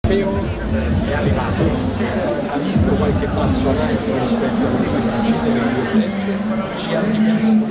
europeo è arrivato, ha visto qualche passo avanti rispetto alle ultime uscite delle due teste, ci arriviamo.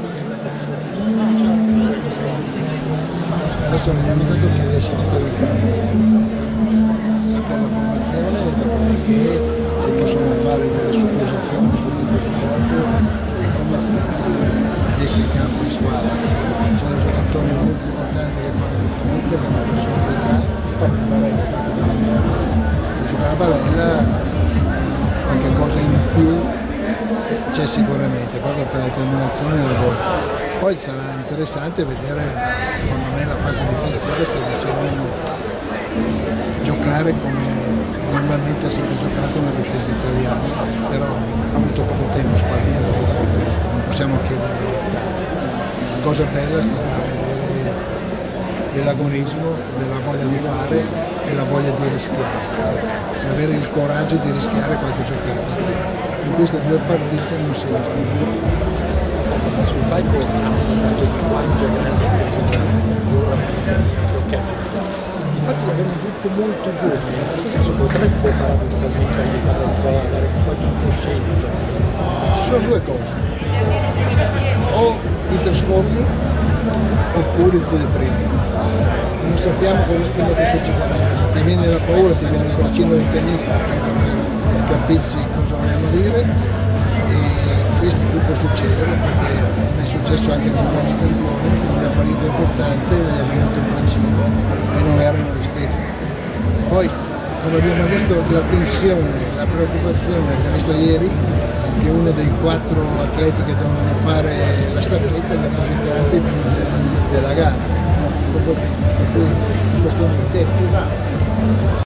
Adesso vediamo tanto chi riesce a mettere in campo, sapere la formazione e dopodiché si possono fare delle supposizioni sul tipo di gioco e come sarà messa in campo la squadra. Sono giocatori molto importanti che fanno la differenza, che hanno personalità, parlo di Barella, se gioca la Barella qualche cosa in più c'è sicuramente, proprio per la determinazione e la voglia. Poi sarà interessante vedere, secondo me, la fase difensiva, se riusciremo a giocare come normalmente ha sempre giocato una difesa italiana, però ha avuto poco tempo spallito non possiamo chiedere tanto. La cosa bella sarà vedere dell'agonismo, della voglia di fare e la voglia di rischiare, e avere il coraggio di rischiare qualche giocata. In queste due partite non si è visto. Sul palco hanno notato quanto è grande il peso dell'azzurra nell'occasione. Il fatto di avere un gruppo molto giovane, in questo senso potrebbe paradossalmente aiutare un po' a dare un po' di coscienza. Ci sono due cose: o ti trasformi oppure ti deprimi. Non sappiamo quello che succederà. Ti viene la paura, ti viene il braccino del tennista, capisci cosa vogliamo dire. Questo può succedere perché è successo anche con grandi campioni, in una partita importante gli è venuto il braccino e non erano gli stessi. Poi, come abbiamo visto, la tensione, la preoccupazione, abbiamo visto ieri che uno dei 4 atleti che dovevano fare la staffetta li ha considerati prima della gara, no, dopo prima, per cui è questione di testa.